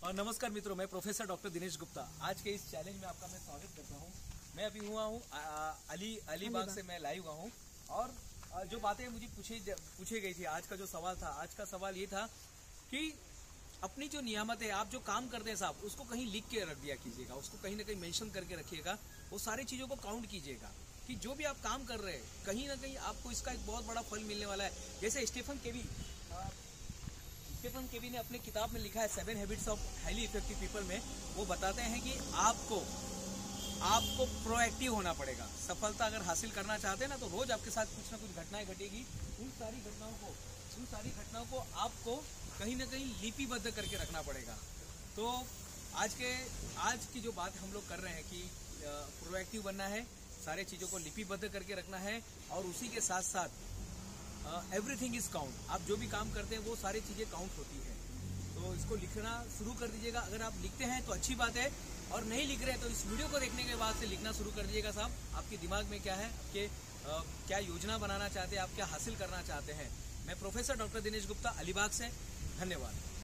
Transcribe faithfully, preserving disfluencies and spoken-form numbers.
और नमस्कार मित्रों, मैं प्रोफेसर डॉक्टर दिनेश गुप्ता। आज के इस चैलेंज में आपका मैं स्वागत करता हूं। मैं अभी हुआ हूं अली अलीबाग से मैं लाइव हुआ हूं और जो बातें मुझे पूछी पूछी गई थी, आज का जो सवाल था, आज का सवाल ये था कि अपनी जो नियामत है, आप जो काम करते हैं साहब, उसको कहीं लिख के रख दिया कीजिएगा, उसको कहीं ना कहीं मेंशन करके रखिएगा, वो सारी चीज़ों को काउंट कीजिएगा कि जो भी आप काम कर रहे हैं कहीं ना कहीं आपको इसका एक बहुत बड़ा फल मिलने वाला है। जैसे स्टीफन केवी स्टीफन केवी ने अपनी किताब में लिखा है seven habits of highly effective people में, वो बताते हैं कि आपको आपको प्रोएक्टिव होना पड़ेगा। सफलता अगर हासिल करना चाहते हैं ना, तो रोज आपके साथ कुछ ना कुछ घटनाएं घटेगी। उन सारी घटनाओं को उन सारी घटनाओं को आपको कहीं ना कहीं लिपिबद्ध करके रखना पड़ेगा। तो आज के आज की जो बात हम लोग कर रहे हैं कि प्रोएक्टिव बनना है, सारे चीज़ों को लिपिबद्ध करके रखना है और उसी के साथ साथ एवरीथिंग इज काउंट। आप जो भी काम करते हैं वो सारी चीज़ें काउंट होती है। तो इसको लिखना शुरू कर दीजिएगा। अगर आप लिखते हैं तो अच्छी बात है, और नहीं लिख रहे हैं तो इस वीडियो को देखने के बाद से लिखना शुरू कर दीजिएगा साहब। आपके दिमाग में क्या है, आपके आ, क्या योजना बनाना चाहते हैं, आप क्या हासिल करना चाहते हैं। मैं प्रोफेसर डॉक्टर दिनेश गुप्ता, अलीबाग से। धन्यवाद।